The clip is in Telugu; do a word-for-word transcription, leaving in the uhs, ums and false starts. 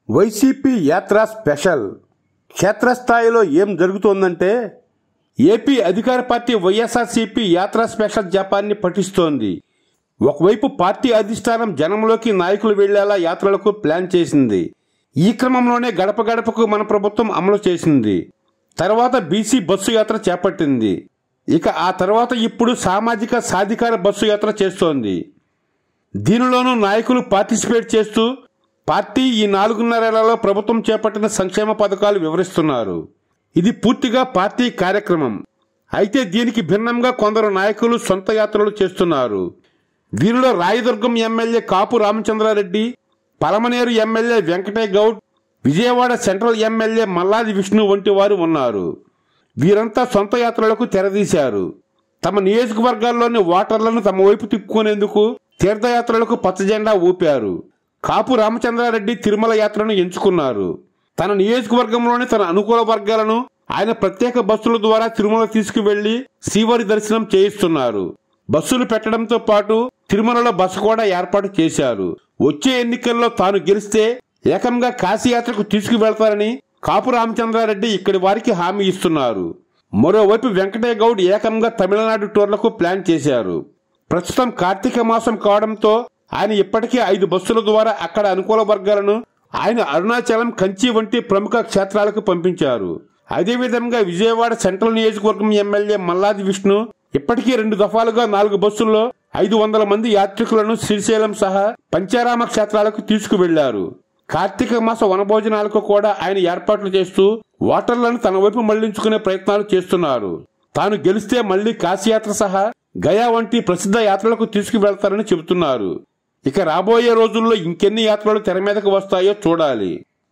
వైసీపీ యాత్ర స్పెషల్. క్షేత్రస్థాయిలో ఏం జరుగుతోందంటే, ఏపీ అధికార పార్టీ వైఎస్ఆర్సీపీ యాత్ర స్పెషల్ జపాన్ని పఠిస్తోంది. ఒకవైపు పార్టీ అధిష్టానం జనంలోకి నాయకులు వెళ్లేలా యాత్రలకు ప్లాన్ చేసింది. ఈ క్రమంలోనే గడప గడపకు మన ప్రభుత్వం అమలు చేసింది. తర్వాత బీసీ బస్సు యాత్ర చేపట్టింది. ఇక ఆ తర్వాత ఇప్పుడు సామాజిక సాధికార బస్సు యాత్ర చేస్తోంది. దీనిలోనూ నాయకులు పార్టిసిపేట్ చేస్తూ పార్టీ ఈ నాలుగున్నరేళ్లలో ప్రభుత్వం చేపట్టిన సంక్షేమ పథకాలు వివరిస్తున్నారు. ఇది పూర్తిగా పార్టీ కార్యక్రమం. అయితే దీనికి భిన్నంగా కొందరు నాయకులు సొంత యాత్రలు చేస్తున్నారు. వీరిలో Rayadurgam MLA Kapu Ramachandra Reddy, Palamaneru MLA Venkatayya Goud, Vijayawada Central MLA Malladi Vishnu వంటి వారు ఉన్నారు. వీరంతా సొంత యాత్రలకు తెరదీశారు. తమ నియోజకవర్గాల్లోని ఓటర్లను తమ వైపు తిప్పుకునేందుకు తీర్థయాత్రలకు పచ్చజెండా ఊపారు. కాపు రామచంద్రారెడ్డి తిరుమల యాత్రను ఎంచుకున్నారు. తన నియోజకవర్గంలోని తన అనుకూల వర్గాలను ఆయన ప్రత్యేక బస్సుల ద్వారా తిరుమల తీసుకువెళ్లి శ్రీవారి దర్శనం చేయిస్తున్నారు. బస్సులు పెట్టడంతో పాటు తిరుమలలో బస కూడా ఏర్పాటు చేశారు. వచ్చే ఎన్నికల్లో తాను గెలిస్తే ఏకంగా కాశీయాత్రకు తీసుకువెళ్తారని కాపు రామచంద్రారెడ్డి ఇక్కడి వారికి హామీ ఇస్తున్నారు. మరోవైపు వెంకటయ్య గౌడ్ ఏకంగా తమిళనాడు టూర్లకు ప్లాన్ చేశారు. ప్రస్తుతం కార్తీక మాసం కావడంతో ఆయన ఇప్పటికే ఐదు బస్సుల ద్వారా అక్కడ అనుకూల వర్గాలను ఆయన అరుణాచలం, కంచి వంటి ప్రముఖ క్షేత్రాలకు పంపించారు. అదేవిధంగా విజయవాడ సెంట్రల్ నియోజకవర్గం ఎమ్మెల్యే మల్లాది విష్ణు ఇప్పటికీ రెండు దఫాలుగా నాలుగు బస్సుల్లో ఐదు వందల మంది యాత్రికులను శ్రీశైలం సహా పంచారామ క్షేత్రాలకు తీసుకువెళ్లారు. కార్తీక మాస వనభోజనాలకు కూడా ఆయన ఏర్పాట్లు చేస్తూ ఓటర్లను తన వైపు మళ్లించుకునే ప్రయత్నాలు చేస్తున్నారు. తాను గెలిస్తే మళ్లీ కాశీయాత్ర సహా గయా వంటి ప్రసిద్ధ యాత్రలకు తీసుకువెళ్తారని చెబుతున్నారు. ఇక రాబోయే రోజుల్లో ఇంకెన్ని యాత్రలు తెర మీదకు వస్తాయో చూడాలి.